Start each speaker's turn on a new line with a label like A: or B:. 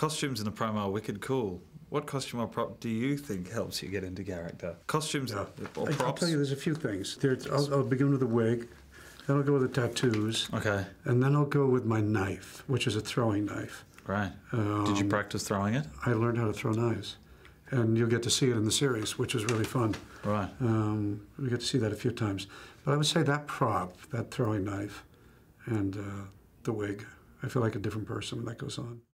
A: Costumes in a promo are wicked cool. What costume or prop do you think helps you get into character? Costumes or props?
B: I'll tell you, there's a few things. I'll begin with a wig, then I'll go with the tattoos.
A: Okay.
B: And then I'll go with my knife, which is a throwing knife.
A: Right. Did you practice throwing it?
B: I learned how to throw knives. And you'll get to see it in the series, which is really fun.
A: Right.
B: We get to see that a few times. But I would say that prop, that throwing knife, and the wig, I feel like a different person when that goes on.